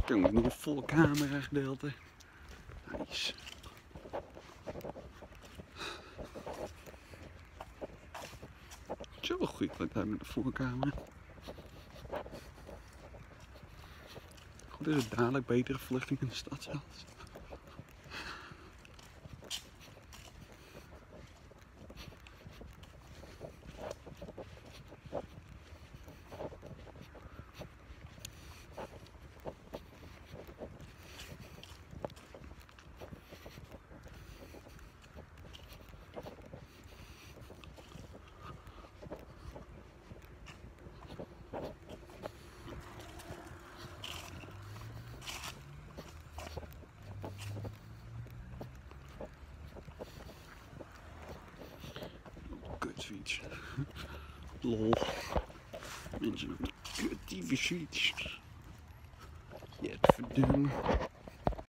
Kijk, nog een volle camera gedeelte. Nice. Het is wel goed kwaliteit met de volle camera. Goed is het dadelijk betere verlichting in de stad zelfs. Kutfiets. Lol. Mensen op de kut fiets. Jetverdomme.